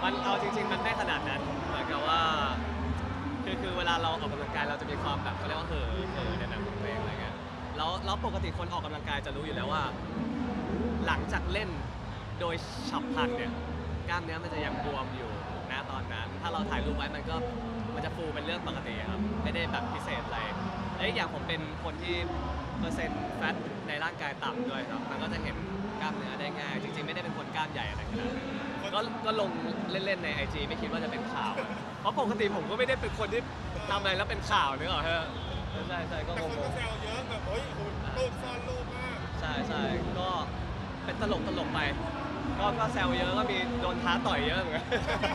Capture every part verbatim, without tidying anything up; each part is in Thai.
มันเอาจริงๆมันไม่ขนาดนั้นเหมือนกับว่าคือคือเวลาเราออกกำลังกายเราจะมีความแบบเขาเรียกว่าเห่อเห่อในแบบของตัวเองอะไรเงี้ยแล้วแล้วปกติคนออกกำลังกายจะรู้อยู่แล้วว่าหลังจากเล่นโดยฉับพลันเนี่ยกล้ามเนื้อมันจะยังบวมอยู่นะตอนนั้นถ้าเราถ่ายรูปไว้มันก็มันจะฟูเป็นเรื่องปกติครับไม่ได้แบบพิเศษอะไรและอีกอย่างผมเป็นคนที่เปอร์เซ็นต์แฟตในร่างกายต่ำด้วยครับมันก็จะเห็นกล้ามเนื้อได้ง่ายจริงๆไม่ได้เป็นคนกล้ามใหญ่อะไรขนาดนั้นก็ก็ลงเล่นๆใน ไอ จี ไม่คิดว่าจะเป็นข่าวเพราะปกติผมก็ไม่ได้เป็นคนที่ทำอะไรแล้วเป็นข่าวนึกออกฮะใช่ใช่ก็งงๆแต่คนก็แซวเยอะแบบโอ้ยคุณรูปซ่อนรูปมากใช่ใช่ก็เป็นตลกตลกไปก็ก็แซวเยอะก็มีโดนท้าต่อยเยอะเหมือนกัน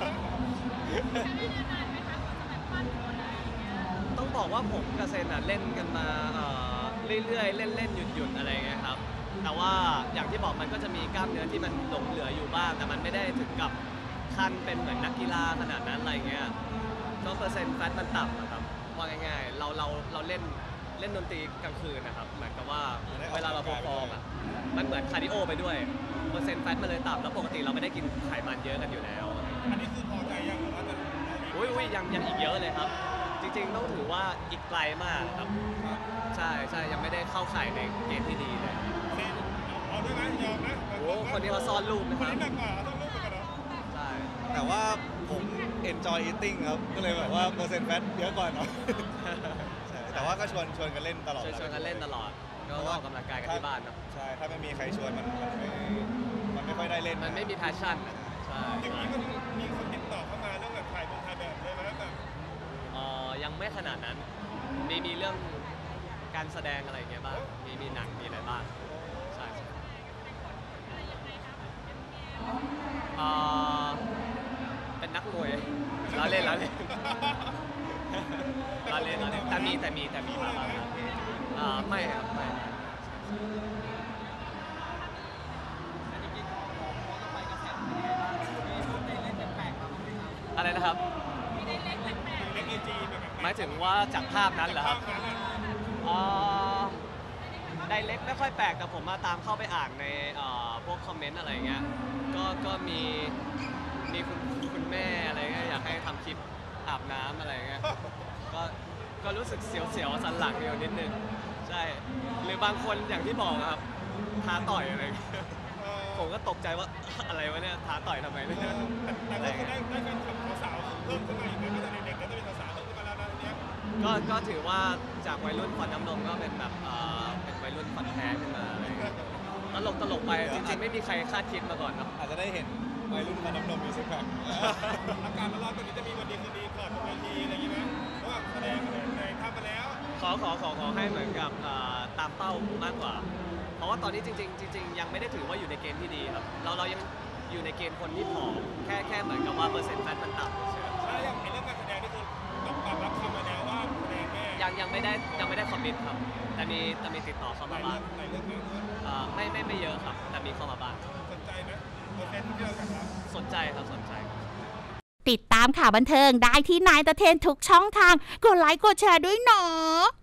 ต้องบอกว่าผมกับเซนอ่ะเล่นกันมาเรื่อยๆเล่นๆหยุดๆอะไรเงี้ยครับแต่ว่าอย่างที่บอกมันก็จะมีกล้ามเนื้อที่มันหลงเหลืออยู่บ้างแต่มันไม่ได้ถึงกับขั้นเป็นเหมือนนักกีฬาขนาดนั้นอะไรเงี้ยก็เปอร์เซ็นต์แฟตมันต่ำนะครับว่าง่ายๆเราเราเราเล่นเล่นดนตรีกลางคืนนะครับเหมือนกับว่าเวลาเราเพอร์ฟอร์มอ่ะมันเหมือนคาร์ดิโอไปด้วยเปอร์เซ็นต์แฟตมันเลยต่ำแล้วปกติเราไม่ได้กินไขมันเยอะกันอยู่แล้วอันนี้คือพอใจยังหรือว่าจะอุ้ยอุ้ยยังยังอีกเยอะเลยครับจริงๆต้องถือว่าอีกไกลมากครับใช่ใช่ยังไม่ได้เข้าข่ายในเกณฑ์ที่ดีเลยเอาด้วยไหมยอมนะโอ้คนนี้เขาซ่อนรูปนะครับคนนี้หนักกว่าซ่อนรูปเหมือนกันเหรอใช่แต่ว่าผม enjoy eating ครับก็เลยแบบว่าเปอร์เซ็นต์แฟตเยอะกว่าเนาะแต่ว่าก็ชวนชวนกันเล่นตลอดชวนกันเล่นตลอดก็ออกกำลังกายกันที่บ้านเนาะใช่ถ้าไม่มีใครชวนมันมันไม่มันไม่ค่อยได้เล่นมันไม่มี passion ใช่อย่างนี้มันมีคนติดต่อเข้ามาเรื่องแบบถ่ายบนถ่ายแบบเลยไหมแบบเอ่อยังไม่ขนาดนั้นมีมีเรื่องการแสดงอะไรเงี้ยบ้างมีมีหนังมีอะไรบ้างใช่เอ่อเป็นนักมวยล้อเล่นล้อเล่นล้อเล่นล้อเล่นแต่มีแต่มีแต่มีมาบ้างอ่าไม่ครับไม่อะไรนะครับหมายถึงว่าจากภาพนั้นเหรอครับอ๋อไดเรกไม่ค่อยแปลกแต่ผมมาตามเข้าไปอ่านในพวกคอมเมนต์อะไรเงี้ยก็ก็มีมีคุณคุณแม่อะไรเงี้ยอยากให้ทำคลิปอาบน้ำอะไรเงี้ยก็ก็รู้สึกเสียวๆสันหลังอยู่นิดนึงใช่หรือบางคนอย่างที่บอกครับท้าต่อยอะไรผมก็ตกใจว่าอะไรวะเนี่ยท้าต่อยทำไมเนี่ยแต่ก็ได้ได้เป็นสาวเพิ่มขึ้นมาอีกนะตั้งแต่เด็กๆก็จะเป็นสาวเพิ่มขึ้นมาแล้วนะทีนี้ก็ก็ถือว่าจากวัยรุ่นฟันน้ำนมก็เป็นแบบเอ่อเป็นวัยรุ่นฟันแท้ขึ้นมาตลกตลกไปจริงๆไม่มีใครคาดคิดมาก่อนครับอาจจะได้เห็นวัยรุ่นฟันน้ำนมมีซิกแพคอาการมันร้อนตอนนี้จะมีวันดีคืนดีก่อนบนเวทีอะไรอย่างเงี้ยไหมเพราะว่าแสดงอะไรทำมาแล้วขอขอขอขอให้เหมือนกับตามเป้ามากกว่าเพราะว่าตอนนี้จริงๆจริงๆยังไม่ได้ถือว่าอยู่ในเกณฑ์ที่ดีครับเราเรายังอยู่ในเกณฑ์คนที่ผอมแค่แค่เหมือนกับว่าเปอร์เซ็นต์แฟตมันต่ำเฉยๆใช่ยังเรื่องการแสดงนี่คือต้องตอบรับคำมาแล้วว่าแสดงแม่ยังยังไม่ได้ยังไม่ได้คอมมิตครับแต่มีแต่มีติดต่อเข้ามาบ้างในเรื่องนี้ไม่ไม่ไม่เยอะครับแต่มีเข้ามาบ้างสนใจไหมเปอร์เซ็นต์ที่เราจะรับสนใจครับสนใจติดตามข่าวบันเทิงได้ที่นายตะเทนทุกช่องทางกดไลค์กดแชร์ด้วยเนาะ